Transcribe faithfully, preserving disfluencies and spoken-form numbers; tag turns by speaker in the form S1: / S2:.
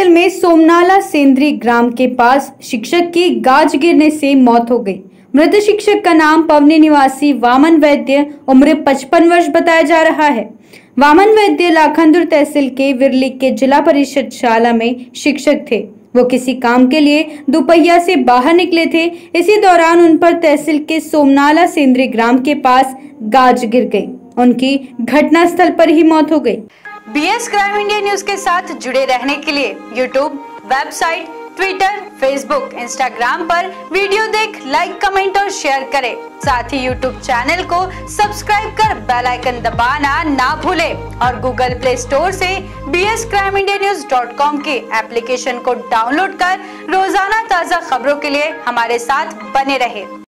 S1: घटनास्थल में सोमनाला सेंद्री ग्राम के पास शिक्षक की गाज गिरने से मौत हो गई। मृत शिक्षक का नाम पवनी निवासी वामन वैद्य उम्र पचपन वर्ष बताया जा रहा है। वामन वैद्य लाखनदुर तहसील के विरली के जिला परिषद शाला में शिक्षक थे। वो किसी काम के लिए दोपहिया से बाहर निकले थे। इसी दौरान उन पर तहसील के सोमनाला सेंद्री ग्राम के पास गाज गिर गई। उनकी घटनास्थल पर ही मौत हो गई।
S2: बीएस क्राइम इंडिया न्यूज के साथ जुड़े रहने के लिए YouTube, website, Twitter, Facebook, Instagram पर वीडियो देख लाइक, कमेंट और शेयर करें। साथ ही यूट्यूब चैनल को सब्सक्राइब कर बेल आइकन दबाना ना भूलें और गूगल प्ले स्टोर से BS crime India news dot com के एप्लीकेशन को डाउनलोड कर रोजाना ताज़ा खबरों के लिए हमारे साथ बने रहें।